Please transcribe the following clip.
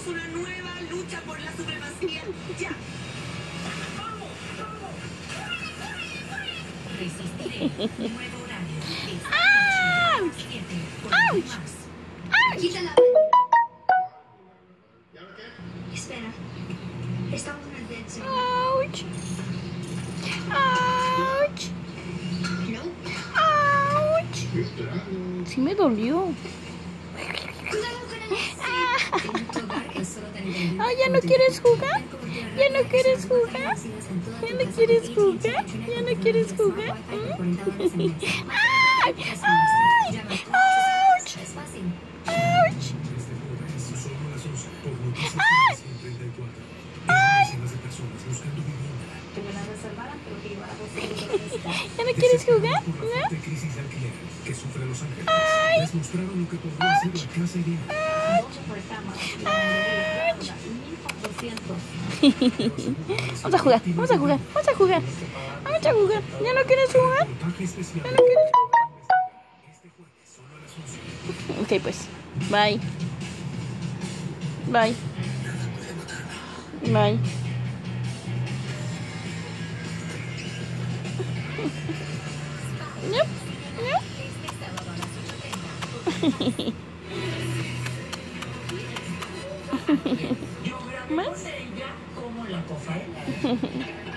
Iniciemos una nueva lucha por la supremacía. ¡Ya! ¡Vamos! ¡Vamos! Resistiré. Nuevo horario. ¡Auch! ¡Auch! ¡Auch! Quítala. Espera. Estamos en el dead zone. ¡Auch! ¡Auch! ¿No? ¡Auch! Sí me dolió. Cuidado con el Ah, ¿ya no quieres jugar? ¿Ya no quieres jugar? ¿Ya no quieres jugar? ¿Ya no quieres jugar? ¡Ay! ¡Ay! ¡Auch! ¡Auch! ¡Ay! ¡Ay! ¿Ya no quieres jugar? ¿No? ¡Ay! Vamos a jugar, vamos a jugar, vamos a jugar, vamos a jugar. ¿Ya no quieres jugar? ¿Ya no quieres jugar? Ok, pues, bye. Bye. Bye. Yep, yep. ¿Más? como la cofa.